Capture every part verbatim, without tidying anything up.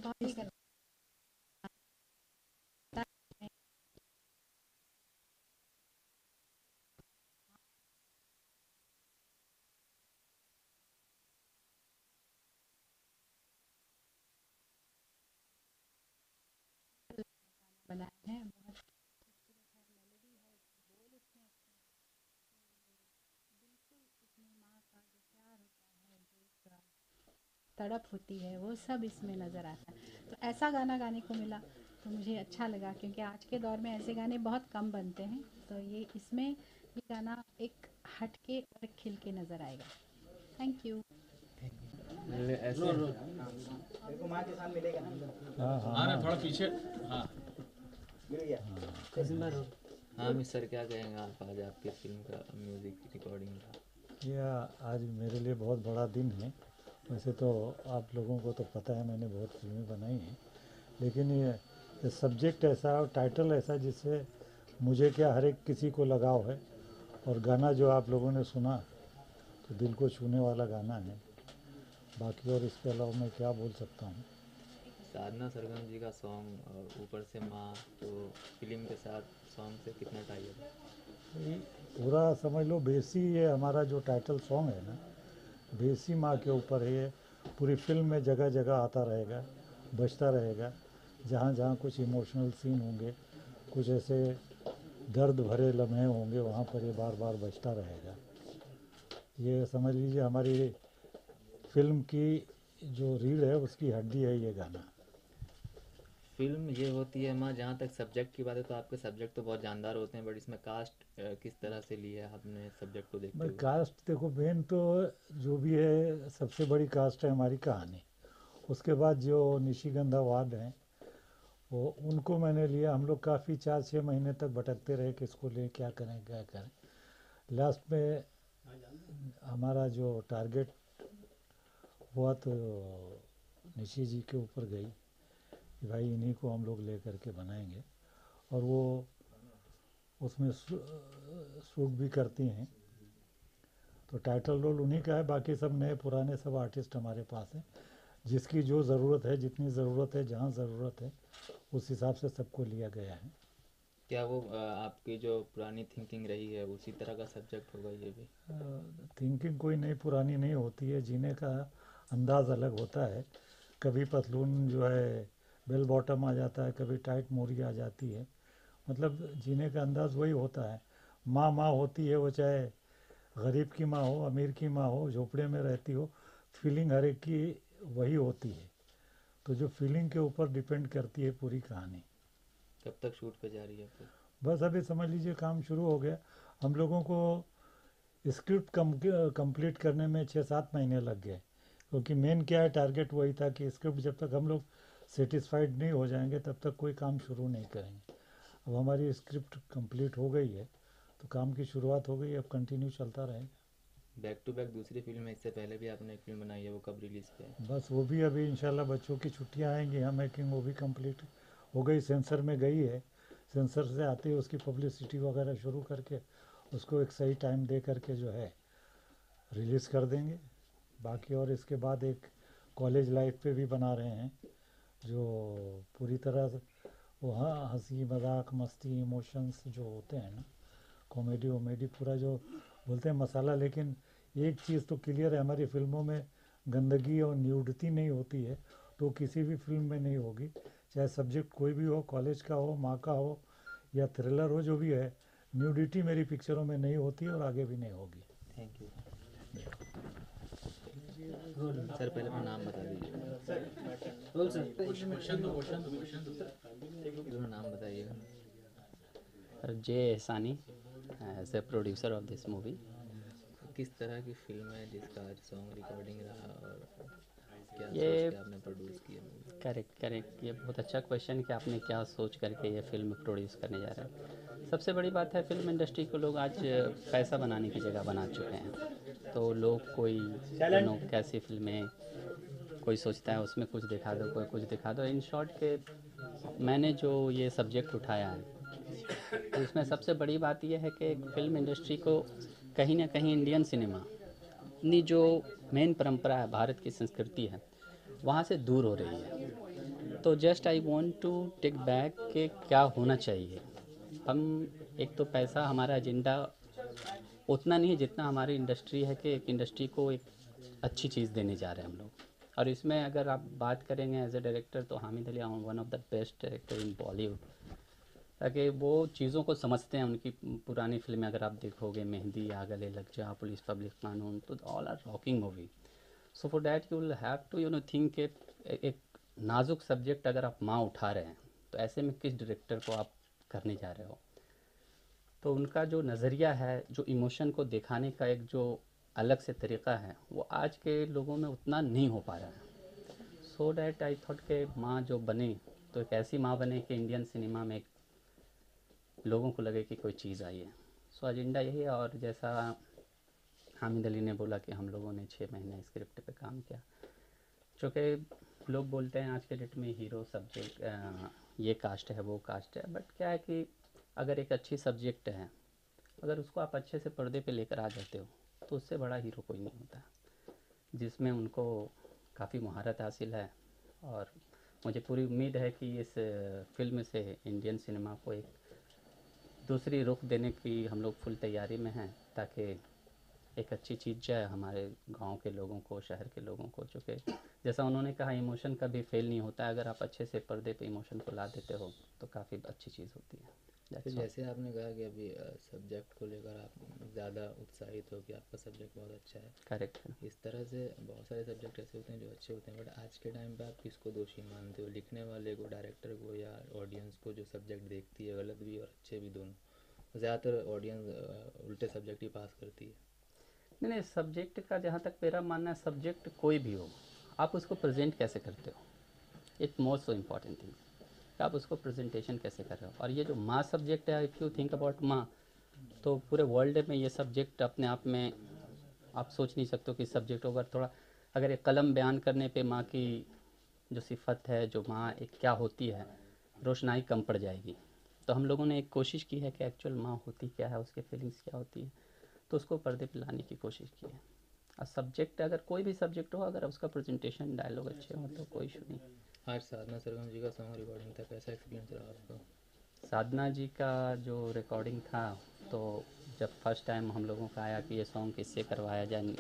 Sorry करता है। बनाए हैं बहुत खूबसूरत है, मेलोडी है, बोल इतने अच्छे हैं। तो बिल्कुल इसमें माँ का जो प्यार होता है, जो एक तड़प होती है, वो सब इसमें नज़र आता है। तो ऐसा गाना गाने को मिला तो मुझे अच्छा लगा, क्योंकि आज के दौर में ऐसे गाने बहुत कम बनते हैं। तो ये इसमें ये गाना एक हट के और खिल के नज़र आएगा। Thank you. ले- ऐसे रो रो मेरे को माँ के साथ मिलेगा ना। हाँ हाँ हाँ ना, हाँ थोड़ा पीछे। हाँ। मिल गया। कैसे मैं रो हाँ मिस सर, क्या कहेंगे आप? आज आपकी फिल्म का म्यूजिक रिकॉर्डिंग था। ये आज मेरे लिए बहुत बड़ा दिन है। वैसे तो आप लोगों को तो पता है मैंने बहुत फिल्में बनाई हैं, लेकिन ये, ये सब्जेक्ट ऐसा और टाइटल ऐसा जिससे मुझे क्या हर एक किसी को लगाव है। और गाना जो आप लोगों ने सुना तो दिल को छूने वाला गाना है। बाकी और इसके अलावा मैं क्या बोल सकता हूँ। साधना सरगम जी का सॉन्ग और ऊपर से माँ, तो फिल्म के साथ सॉन्ग से कितना टाई है? ये पूरा समझ लो बेसी, ये हमारा जो टाइटल सॉन्ग है ना, बेसी माँ के ऊपर है। ये पूरी फिल्म में जगह जगह आता रहेगा, बजता रहेगा। जहाँ जहाँ कुछ इमोशनल सीन होंगे, कुछ ऐसे दर्द भरे लम्हे होंगे, वहाँ पर ये बार बार बजता रहेगा। ये समझ लीजिए हमारी फिल्म की जो रीढ़ है उसकी हड्डी है ये गाना। फिल्म ये होती है माँ, जहाँ तक सब्जेक्ट की बात है तो आपके सब्जेक्ट तो बहुत जानदार होते हैं, बट इसमें कास्ट किस तरह से लिया है आपने सब्जेक्ट को देखते भाई हुए? कास्ट देखो, मेन तो जो भी है सबसे बड़ी कास्ट है हमारी कहानी। उसके बाद जो निशिगंधा वार्ड हैं वो उनको मैंने लिया। हम लोग काफ़ी चार छः महीने तक भटकते रहे कि इसको ले क्या करें क्या करें। लास्ट में हमारा जो टारगेट हुआ तो निशी जी के ऊपर गई कि भाई इन्हीं को हम लोग ले करके बनाएंगे। और वो उसमें शूट भी करती हैं। तो टाइटल रोल उन्हीं का है, बाकी सब नए पुराने सब आर्टिस्ट हमारे पास हैं। जिसकी जो ज़रूरत है, जितनी ज़रूरत है, जहाँ ज़रूरत है, उस हिसाब से सबको लिया गया है। क्या वो अ, आपकी जो पुरानी थिंकिंग रही है उसी तरह का सब्जेक्ट होगा ये भी? थिंकिंग कोई नई पुरानी नहीं होती है, जीने का अंदाज़ अलग होता है। कभी पतलून जो है बेल बॉटम आ जाता है, कभी टाइट मोरी आ जाती है। मतलब जीने का अंदाज़ वही होता है। माँ माँ होती है, वो चाहे गरीब की माँ हो, अमीर की माँ हो, झोपड़े में रहती हो, फीलिंग हर एक की वही होती है। तो जो फीलिंग के ऊपर डिपेंड करती है पूरी कहानी। कब तक शूट पे जा रही है फिर? बस अभी समझ लीजिए काम शुरू हो गया। हम लोगों को स्क्रिप्ट कम कंप्लीट करने में छः सात महीने लग गए, क्योंकि मेन क्या है, टारगेट वही था कि स्क्रिप्ट जब तक हम लोग सेटिस्फाइड नहीं हो जाएंगे तब तक कोई काम शुरू नहीं करेंगे। अब हमारी स्क्रिप्ट कंप्लीट हो गई है तो काम की शुरुआत हो गई, अब कंटिन्यू चलता रहेगा। बैक टू बैक दूसरी फिल्म है, इससे पहले भी आपने एक फिल्म बनाई है, वो कब रिलीज़ पे है? बस वो भी अभी इंशाल्लाह बच्चों की छुट्टियां आएंगी, हम मेकिंग वो भी कंप्लीट हो गई, सेंसर में गई है। सेंसर से आते ही उसकी पब्लिसिटी वगैरह शुरू करके उसको एक सही टाइम दे करके जो है रिलीज़ कर देंगे। बाकी और इसके बाद एक कॉलेज लाइफ पे भी बना रहे हैं, जो पूरी तरह से वो हाँ हंसी मजाक मस्ती इमोशंस जो होते हैं ना, कॉमेडी वॉमेडी पूरा जो बोलते हैं मसाला। लेकिन एक चीज़ तो क्लियर है, हमारी फिल्मों में गंदगी और न्यूडिटी नहीं होती है, तो किसी भी फिल्म में नहीं होगी। चाहे सब्जेक्ट कोई भी हो, कॉलेज का हो, माँ का हो, या थ्रिलर हो, जो भी है, न्यूडिटी मेरी पिक्चरों में नहीं होती है और आगे भी नहीं होगी। Thank you sir. पहले अपना नाम बता दीजिए। Roll sir. क्वेश्चन दो, क्वेश्चन दो, क्वेश्चन दो। अपना नाम बताइएगा। Jay Ehsani as a producer of this movie. किस तरह की फिल्म है जिसका आज सॉन्ग रिकॉर्डिंग रहा, और क्या सोच ये के आपने प्रोड्यूस किया मूवी? करेक्ट करेक्ट ये बहुत अच्छा क्वेश्चन कि आपने क्या सोच करके ये फिल्म प्रोड्यूस करने जा रहे हैं। सबसे बड़ी बात है, फिल्म इंडस्ट्री को लोग आज पैसा बनाने की जगह बना चुके हैं। तो लोग कोई यू नो कैसी फिल्में, कोई सोचता है उसमें कुछ दिखा दो, कोई कुछ दिखा दो। इन शॉर्ट के मैंने जो ये सब्जेक्ट उठाया है, तो इसमें सबसे बड़ी बात यह है कि फिल्म इंडस्ट्री को कहीं ना कहीं इंडियन सिनेमा अपनी जो मेन परंपरा है, भारत की संस्कृति है, वहाँ से दूर हो रही है। तो just I want to take back कि क्या होना चाहिए। हम एक तो पैसा हमारा एजेंडा उतना नहीं है जितना हमारी इंडस्ट्री है कि एक इंडस्ट्री को एक अच्छी चीज़ देने जा रहे हैं हम लोग। और इसमें अगर आप बात करेंगे एज ए डायरेक्टर तो Hamid Ali one of the best director in Bollywood, ताकि वो चीज़ों को समझते हैं। उनकी पुरानी फिल्में अगर आप देखोगे, मेहंदी, आ गले लग जा, पुलिस पब्लिक कानून, तो all are rocking movie. So for that you will have to you know think के एक नाजुक सब्जेक्ट अगर आप माँ उठा रहे हैं तो ऐसे में किस डायरेक्टर को आप करने जा रहे हो। तो उनका जो नज़रिया है, जो इमोशन को दिखाने का एक जो अलग से तरीक़ा है, वो आज के लोगों में उतना नहीं हो पा रहा है। सो डैट आई थॉट के माँ जो बने तो एक ऐसी माँ बने कि इंडियन सिनेमा में एक लोगों को लगे कि कोई चीज़ आई है। सो एजेंडा यही है। और जैसा हामिद अली ने बोला कि हम लोगों ने छः महीने स्क्रिप्ट पे काम किया, चूँकि लोग बोलते हैं आज के डेट में हीरो सब्जेक्ट ये कास्ट है वो कास्ट है, बट क्या है कि अगर एक अच्छी सब्जेक्ट है, अगर उसको आप अच्छे से पर्दे पे लेकर आ जाते हो तो उससे बड़ा हीरो कोई नहीं होता, जिसमें उनको काफ़ी महारत हासिल है। और मुझे पूरी उम्मीद है कि इस फिल्म से इंडियन सिनेमा को एक दूसरी रुख देने की हम लोग फुल तैयारी में हैं, ताकि एक अच्छी चीज़ जाए हमारे गांव के लोगों को, शहर के लोगों को। चूँकि जैसा उन्होंने कहा, इमोशन कभी फेल नहीं होता है। अगर आप अच्छे से पर्दे पे इमोशन को ला देते हो तो काफ़ी अच्छी चीज़ होती है। तो That's all. जैसे आपने कहा कि अभी सब्जेक्ट को लेकर आप ज़्यादा उत्साहित हो कि आपका सब्जेक्ट बहुत अच्छा है, करेक्ट है। इस तरह से बहुत सारे सब्जेक्ट ऐसे होते हैं जो अच्छे होते हैं, बट आज के टाइम पे आप किसको दोषी मानते हो, लिखने वाले को, डायरेक्टर को, या ऑडियंस को जो सब्जेक्ट देखती है, गलत भी और अच्छे भी दोनों? ज़्यादातर ऑडियंस उल्टे सब्जेक्ट ही पास करती है। नहीं नहीं, सब्जेक्ट का जहाँ तक मेरा मानना है, सब्जेक्ट कोई भी हो, आप उसको प्रेजेंट कैसे करते हो, it most so important thing. आप उसको प्रेजेंटेशन कैसे कर रहे हो। और ये जो माँ सब्जेक्ट है, इफ़ यू थिंक अबाउट माँ, तो पूरे वर्ल्ड में ये सब्जेक्ट अपने आप में आप सोच नहीं सकते हो कि सब्जेक्ट अगर थोड़ा अगर एक कलम बयान करने पे माँ की जो सिफत है, जो माँ एक क्या होती है, रोशनाई कम पड़ जाएगी। तो हम लोगों ने एक कोशिश की है कि एक्चुअल माँ होती क्या है, उसके फीलिंग्स क्या होती है, तो उसको पर्दे पे लाने की कोशिश की है। और सब्जेक्ट अगर कोई भी सब्जेक्ट हो, अगर उसका प्रेजेंटेशन डायलॉग अच्छे हो तो कोई इशू नहीं। आज साधना सरगम जी का सॉन्ग रिकॉर्डिंग था, कैसा एक्सपीरियंस रहा आपका? साधना जी का जो रिकॉर्डिंग था, तो जब फर्स्ट टाइम हम लोगों का आया कि ये सॉन्ग किससे करवाया जाए,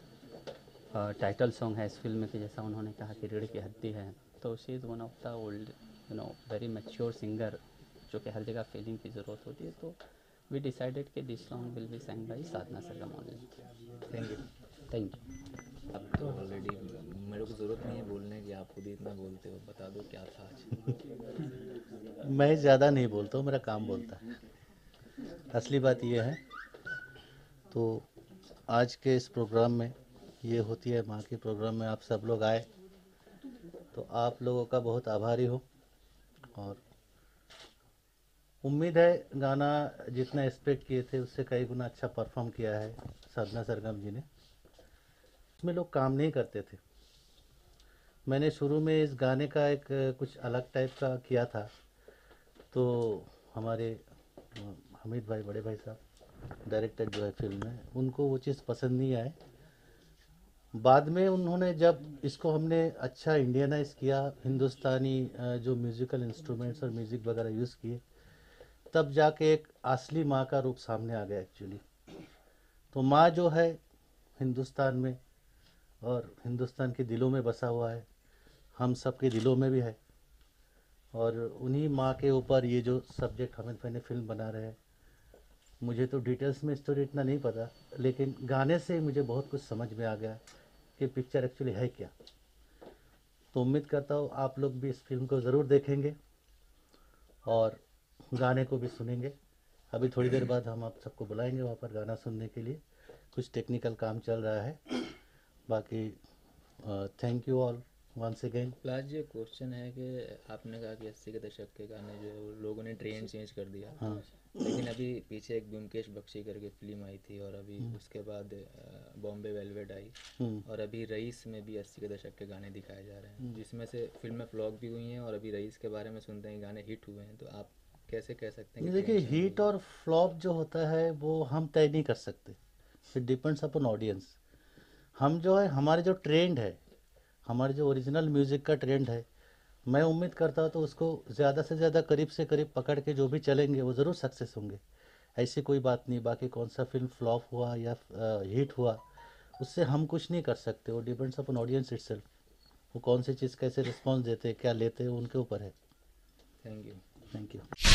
टाइटल सॉन्ग है इस फिल्म की, जैसा उन्होंने कहा कि रीढ़ की हड्डी है, तो she is one of the old you know very mature singer, जो कि हर जगह फीलिंग की ज़रूरत होती है। तो वी डिसाइडेड कि this song will be sang by Sadhana Sargam only. Thank you. Thank you. अब तो ऑलरेडी मेरे को ज़रूरत नहीं है बोलने की, आप खुद ही इतना बोलते हो, बता दो क्या था आज। मैं ज़्यादा नहीं बोलता हूँ, मेरा काम बोलता है। असली बात ये है, तो आज के इस प्रोग्राम में ये होती है माँ के प्रोग्राम में आप सब लोग आए, तो आप लोगों का बहुत आभारी हो। और उम्मीद है गाना जितना एक्सपेक्ट किए थे उससे कई गुना अच्छा परफॉर्म किया है साधना सरगम जी ने। इसमें लोग काम नहीं करते थे। मैंने शुरू में इस गाने का एक कुछ अलग टाइप का किया था, तो हमारे हमीद भाई, बड़े भाई साहब डायरेक्टर जो है फिल्म में, उनको वो चीज़ पसंद नहीं आए। बाद में उन्होंने जब इसको हमने अच्छा इंडियनाइज किया, हिंदुस्तानी जो म्यूज़िकल इंस्ट्रूमेंट्स और म्यूज़िक वगैरह यूज़ किए, तब जाके एक असली माँ का रूप सामने आ गया एक्चुअली। तो माँ जो है हिंदुस्तान में और हिंदुस्तान के दिलों में बसा हुआ है, हम सब के दिलों में भी है। और उन्हीं माँ के ऊपर ये जो सब्जेक्ट हमें मैंने फिल्म बना रहे हैं, मुझे तो डिटेल्स में स्टोरी इतना नहीं पता, लेकिन गाने से मुझे बहुत कुछ समझ में आ गया कि पिक्चर एक्चुअली है क्या। तो उम्मीद करता हूँ आप लोग भी इस फिल्म को ज़रूर देखेंगे और गाने को भी सुनेंगे। अभी थोड़ी देर बाद हम आप सबको बुलाएंगे वहाँ पर गाना सुनने के लिए, कुछ टेक्निकल काम चल रहा है। बाकी thank you all once again. Last ये क्वेश्चन है कि आपने कहा कि अस्सी के दशक के गाने जो है वो लोगों ने ट्रेंड चेंज कर दिया, हाँ, लेकिन अभी पीछे एक ब्योमकेश बख्शी करके फिल्म आई थी, और अभी उसके बाद बॉम्बे वेलवेट आई, और अभी रईस में भी अस्सी के दशक के गाने दिखाए जा रहे हैं, जिसमें से फिल्में फ्लॉप भी हुई हैं, और अभी रईस के बारे में सुनते हैं गाने हिट हुए हैं। तो आप कैसे कह सकते हैं कि देखिए trend change हिट हुआ? और फ्लॉप जो होता है वो हम तय नहीं कर सकते, इट डिपेंड्स अपॉन ऑडियंस। हम जो है, हमारे जो ट्रेंड है, हमारे जो ओरिजिनल म्यूज़िक का ट्रेंड है, मैं उम्मीद करता हूँ तो उसको ज़्यादा से ज़्यादा करीब से करीब पकड़ के जो भी चलेंगे वो ज़रूर सक्सेस होंगे। ऐसी कोई बात नहीं। बाकी कौन सा फिल्म फ्लॉप हुआ या हिट हुआ उससे हम कुछ नहीं कर सकते, वो डिपेंड्स अपॉन ऑडियंस इटसेल्फ। वो कौन सी चीज़ कैसे रिस्पॉन्स देते हैं, क्या लेते हैं, उनके ऊपर है। Thank you. Thank you.